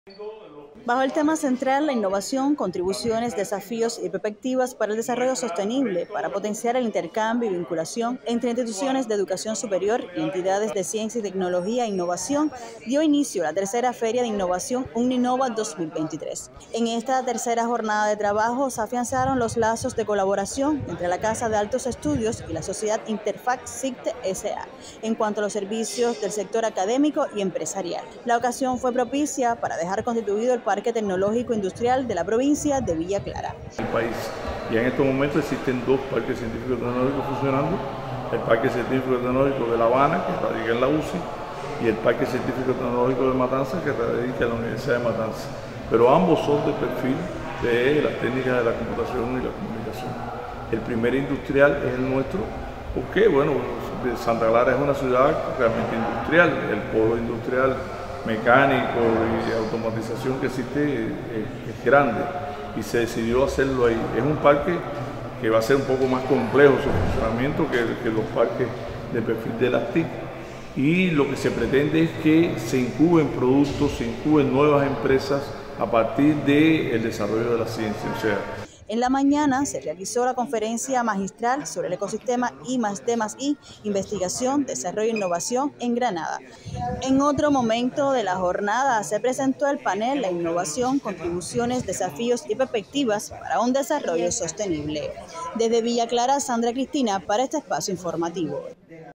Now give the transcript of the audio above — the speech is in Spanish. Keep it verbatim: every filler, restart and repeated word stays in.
Bajo el tema central, la innovación, contribuciones, desafíos y perspectivas para el desarrollo sostenible, para potenciar el intercambio y vinculación entre instituciones de educación superior y entidades de ciencia y tecnología e innovación, dio inicio a la tercera Feria de Innovación UNINNOVA dos mil veintitrés. En esta tercera jornada de trabajo se afianzaron los lazos de colaboración entre la Casa de Altos Estudios y la Sociedad Interfac SICTE S A en cuanto a los servicios del sector académico y empresarial. La ocasión fue propicia para dejar constituido el Parque Tecnológico Industrial de la provincia de Villa Clara. El país. Y en estos momentos existen dos parques científicos tecnológicos funcionando: el Parque Científico Tecnológico de La Habana, que radica en la U C I, y el Parque Científico Tecnológico de Matanzas, que radica en la Universidad de Matanzas. Pero ambos son del perfil de las técnicas de la computación y la comunicación. El primer industrial es el nuestro, porque bueno, Santa Clara es una ciudad realmente industrial, el polo industrial mecánico y automatización que existe es, es grande y se decidió hacerlo ahí. Es un parque que va a ser un poco más complejo su funcionamiento que, que los parques de perfil de las T I C, y lo que se pretende es que se incuben productos, se incuben nuevas empresas a partir del desarrollo de la ciencia. O sea, en la mañana se realizó la conferencia magistral sobre el ecosistema I más D más I, investigación, desarrollo e innovación en Granada. En otro momento de la jornada se presentó el panel La innovación, contribuciones, desafíos y perspectivas para un desarrollo sostenible. Desde Villa Clara, Sandra Cristina para este espacio informativo.